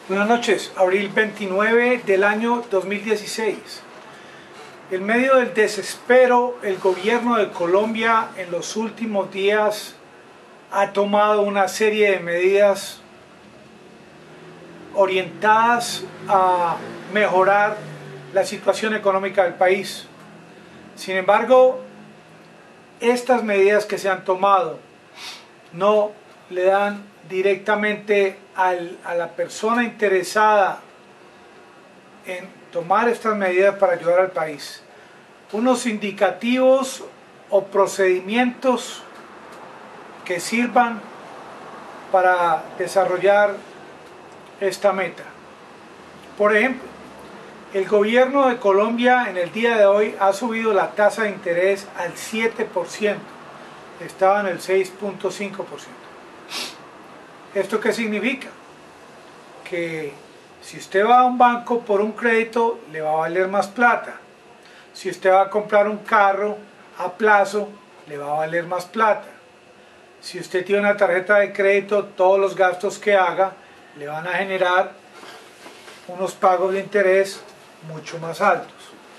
Buenas noches, abril 29 del año 2016. En medio del desespero, el gobierno de Colombia en los últimos días ha tomado una serie de medidas orientadas a mejorar la situación económica del país. Sin embargo, estas medidas que se han tomado no le dan directamente a la persona interesada en tomar estas medidas para ayudar al país unos indicativos o procedimientos que sirvan para desarrollar esta meta. Por ejemplo, el gobierno de Colombia en el día de hoy ha subido la tasa de interés al 7%, estaba en el 6.5%. ¿Esto qué significa? Que si usted va a un banco por un crédito, le va a valer más plata. Si usted va a comprar un carro a plazo, le va a valer más plata. Si usted tiene una tarjeta de crédito, todos los gastos que haga le van a generar unos pagos de interés mucho más altos.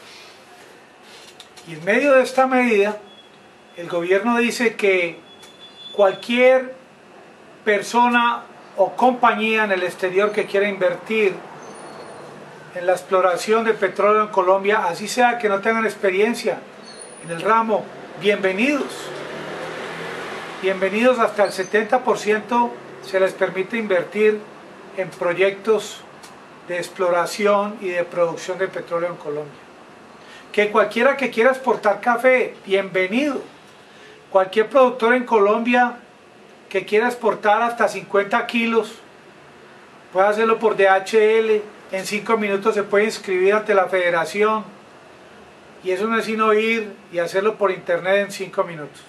Y en medio de esta medida, el gobierno dice que cualquier persona o compañía en el exterior que quiera invertir en la exploración de petróleo en Colombia, así sea que no tengan experiencia en el ramo, bienvenidos. Bienvenidos, hasta el 70% se les permite invertir en proyectos de exploración y de producción de petróleo en Colombia. Que cualquiera que quiera exportar café, bienvenido. Cualquier productor en Colombia que quiera exportar hasta 50 kilos, puede hacerlo por DHL, en 5 minutos se puede inscribir ante la federación, y eso no es sino ir y hacerlo por internet en 5 minutos.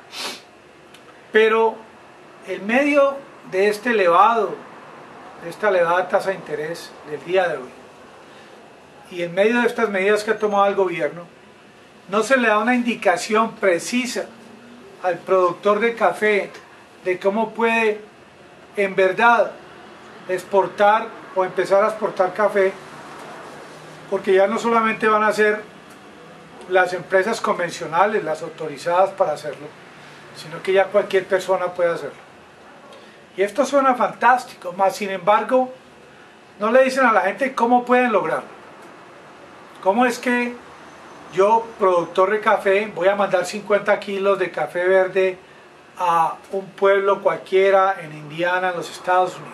Pero en medio de esta elevada tasa de interés del día de hoy, y en medio de estas medidas que ha tomado el gobierno, no se le da una indicación precisa al productor de café de cómo puede en verdad exportar o empezar a exportar café, porque ya no solamente van a ser las empresas convencionales las autorizadas para hacerlo, sino que ya cualquier persona puede hacerlo. Y esto suena fantástico, mas sin embargo no le dicen a la gente cómo pueden lograrlo. ¿Cómo es que yo, productor de café, voy a mandar 50 kilos de café verde a un pueblo cualquiera en Indiana, en los Estados Unidos?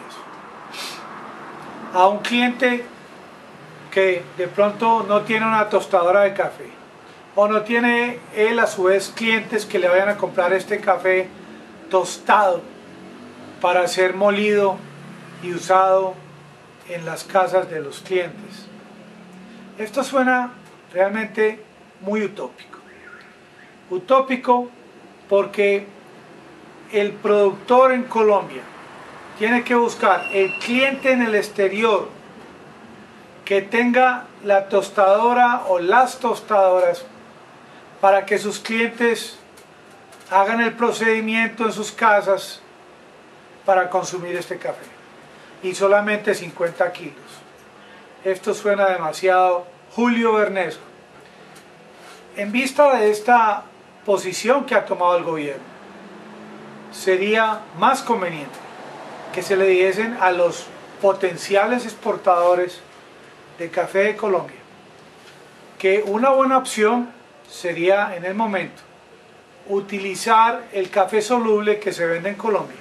A un cliente que de pronto no tiene una tostadora de café, o no tiene él a su vez clientes que le vayan a comprar este café tostado para ser molido y usado en las casas de los clientes. Esto suena realmente muy utópico. Utópico porque el productor en Colombia tiene que buscar el cliente en el exterior que tenga la tostadora o las tostadoras para que sus clientes hagan el procedimiento en sus casas para consumir este café, y solamente 50 kilos. Esto suena demasiado Julio Bernesco. En vista de esta posición que ha tomado el gobierno, sería más conveniente que se le dijesen a los potenciales exportadores de café de Colombia que una buena opción sería en el momento utilizar el café soluble que se vende en Colombia,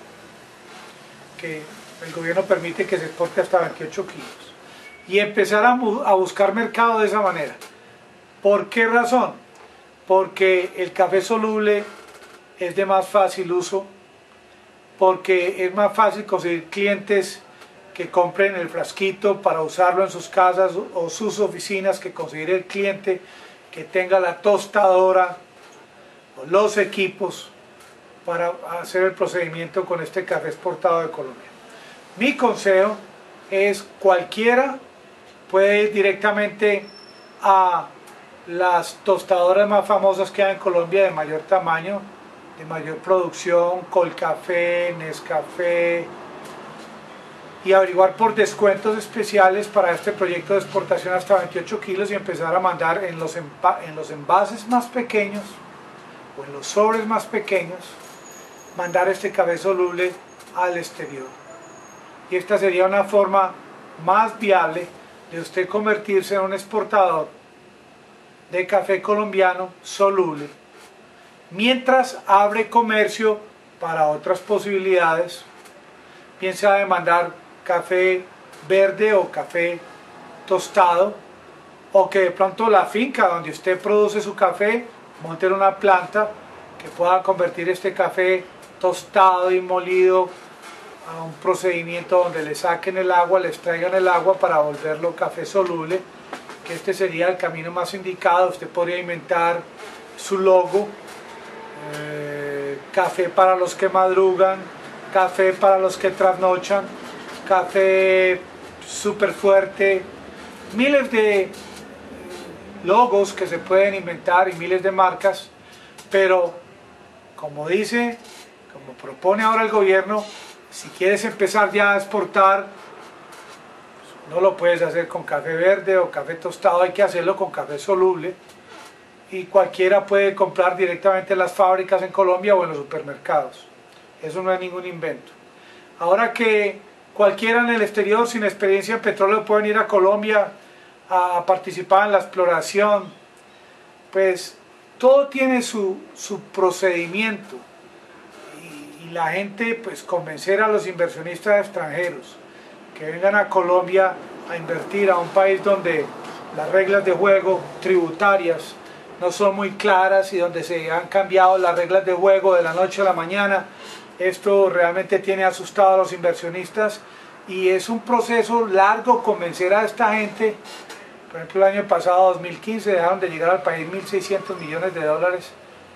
que el gobierno permite que se exporte hasta 28 kilos, y empezar a buscar mercado de esa manera. ¿Por qué razón? Porque el café soluble es de más fácil uso, porque es más fácil conseguir clientes que compren el frasquito para usarlo en sus casas o sus oficinas, que conseguir el cliente que tenga la tostadora o los equipos para hacer el procedimiento con este café exportado de Colombia. Mi consejo es: cualquiera puede ir directamente a las tostadoras más famosas que hay en Colombia, de mayor tamaño, de mayor producción, Colcafé, Nescafé, y averiguar por descuentos especiales para este proyecto de exportación hasta 28 kilos y empezar a mandar en los envases más pequeños o en los sobres más pequeños, mandar este café soluble al exterior. Y esta sería una forma más viable de usted convertirse en un exportador de café colombiano soluble, mientras abre comercio para otras posibilidades, piensa de mandar café verde o café tostado, o que de pronto la finca donde usted produce su café monte una planta que pueda convertir este café tostado y molido a un procedimiento donde le saquen el agua, le extraigan el agua para volverlo café soluble, que este sería el camino más indicado. Usted podría inventar su logo, café para los que madrugan, café para los que trasnochan, café súper fuerte, miles de logos que se pueden inventar y miles de marcas, pero como propone ahora el gobierno, si quieres empezar ya a exportar, no lo puedes hacer con café verde o café tostado, hay que hacerlo con café soluble, y cualquiera puede comprar directamente en las fábricas en Colombia o en los supermercados. Eso no es ningún invento. Ahora que cualquiera en el exterior sin experiencia en petróleo pueden ir a Colombia a participar en la exploración, pues todo tiene su procedimiento, y la gente, pues convencer a los inversionistas extranjeros que vengan a Colombia a invertir, a un país donde las reglas de juego tributarias no son muy claras y donde se han cambiado las reglas de juego de la noche a la mañana. Esto realmente tiene asustado a los inversionistas y es un proceso largo convencer a esta gente. Por ejemplo, el año pasado, 2015, dejaron de llegar al país 1.600 millones de dólares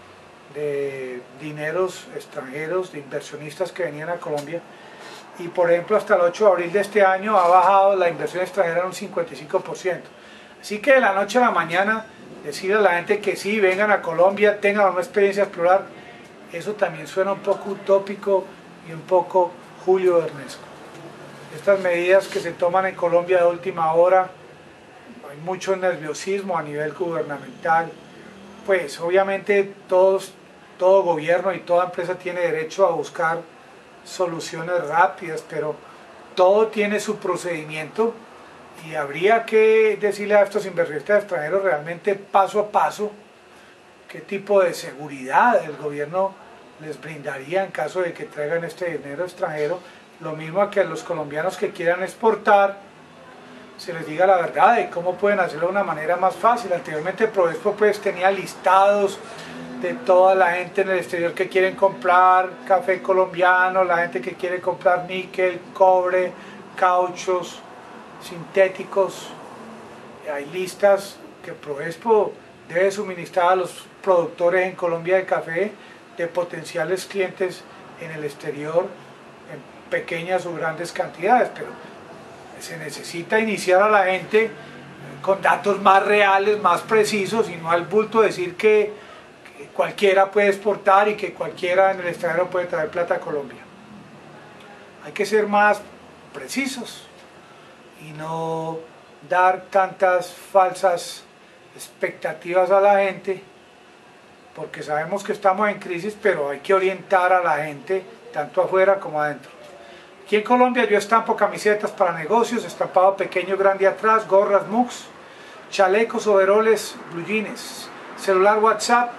de dineros extranjeros, de inversionistas que venían a Colombia. Y por ejemplo, hasta el 8 de abril de este año ha bajado la inversión extranjera en un 55%. Así que de la noche a la mañana, decirle a la gente que sí, vengan a Colombia, tengan una experiencia a explorar, eso también suena un poco utópico y un poco Julio Vernesco. Estas medidas que se toman en Colombia de última hora, hay mucho nerviosismo a nivel gubernamental, pues obviamente todo gobierno y toda empresa tiene derecho a buscar soluciones rápidas, pero todo tiene su procedimiento y habría que decirle a estos inversionistas extranjeros realmente paso a paso qué tipo de seguridad el gobierno les brindaría en caso de que traigan este dinero extranjero. Lo mismo a que a los colombianos que quieran exportar se les diga la verdad de cómo pueden hacerlo de una manera más fácil. Anteriormente Prodespo pues tenía listados de toda la gente en el exterior que quieren comprar café colombiano, la gente que quiere comprar níquel, cobre, cauchos sintéticos. Hay listas que Prodespo debe suministrar a los productores en Colombia de café de potenciales clientes en el exterior en pequeñas o grandes cantidades, pero se necesita iniciar a la gente con datos más reales, más precisos, y no al bulto decir que cualquiera puede exportar y que cualquiera en el extranjero puede traer plata a Colombia. Hay que ser más precisos y no dar tantas falsas expectativas a la gente, porque sabemos que estamos en crisis, pero hay que orientar a la gente tanto afuera como adentro. Aquí en Colombia yo estampo camisetas para negocios, estampado pequeño, grande atrás, gorras, mugs, chalecos, overoles, blue jeans. Celular WhatsApp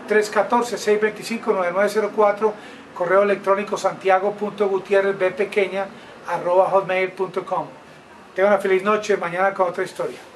314-625-9904, correo electrónico santiago.gutierrezbpequeña@hotmail.com. Tenga una feliz noche, mañana con otra historia.